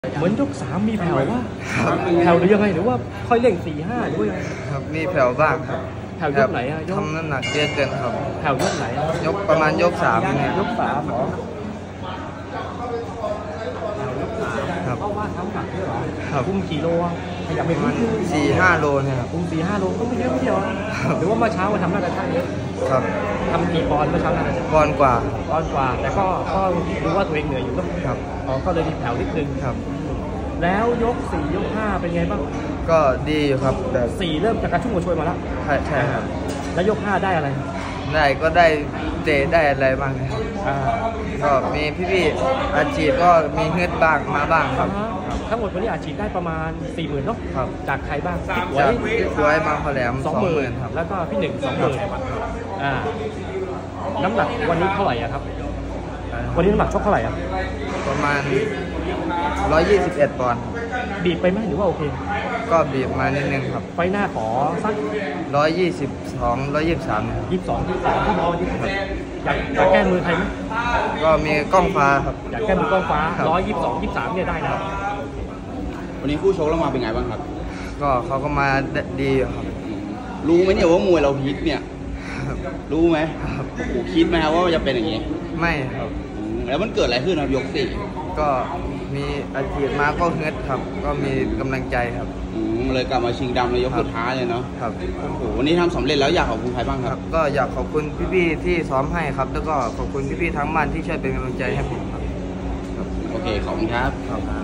เหมือนยก3มีแผ่วว่าแผ่วหรือยังไงหรือว่าค่อยเร่ง4-5หรือว่ายังไงครับมีแผ่วบ้างครับแผ่วยกไหนอะยกทำน้ำหนักเยอะเกินครับแผ่วยกไหนยกประมาณยก3เนี่ยยก3หรอครับเพราะว่าน้ำหนักด้วยเหรอครับคุมกี่โลขยับไปมัน 4-5 โลเนี่ยครับคุม4-5 โลก็ไม่เยอะไม่เยอะหรือว่าเมื่อเช้ามาทำหน้าจะช่างเยอะครับทำกี่ปอนด์เมื่อเช้าน่าจะปอนกว่าแต่ก็รู้ว่าตัวเองเหนื่อยอยู่ครับก็เลยมีแผ่วนิดนึงครับแล้วยก4ยก5เป็นไงบ้างก็ดีอยู่ครับแต่ 4เริ่มจากการชุ่มกระชวยมาแล้วใช่ครับแล้วยก5ได้อะไรก็ได้เตะได้อะไรบ้างนะครับก็มีพี่ๆอาชีพก็มีเงืดบ้างมาบ้างครับทั้งหมดวันนี้อาชีพได้ประมาณ 40,000 เนาะจากใครบ้างจากพี่สวยบางขแหลม 20,000 ครับแล้วก็พี่1 20,000น้ำหนักวันนี้เท่าไหร่ครับวันนี้น้ำหนักชกเท่าไหร่ครับประมาณ121 ปอนด์บีบไปไหมหรือว่าโอเคก็บีบมานิดนึงครับไฟหน้าขอสัก 122 123ครับ 22ที่พอที่อยากแก้มือใครไหมก็มีกล้องฟ้าครับอยากแก้มือกล้องฟ้า122 23เนี่ยได้นะวันนี้คู่ชกเรามาเป็นไงบ้างครับก็เขาก็มาดีครับรู้ไหมเนี่ยว่ามวยเราพลิกเนี่ยรู้ไหมโอ้โหคิดไหมครับว่าจะเป็นอย่างนี้ไม่ครับแล้วมันเกิดอะไรขึ้นครับยก4 ก็มีอาชีพมาก็เงืดครับก็มีกำลังใจครับเลยกลับมาชิงดำในยกสุดท้ายเลยเนาะครับโอ้โหวันนี้ทำสำเร็จแล้วอยากขอบคุณใครบ้างครับก็อยากขอบคุณพี่ๆที่ซ้อมให้ครับแล้วก็ขอบคุณพี่ๆทั้งบ้านที่ช่วยเป็นกำลังใจให้ผมครับโอเคขอบคุณครับ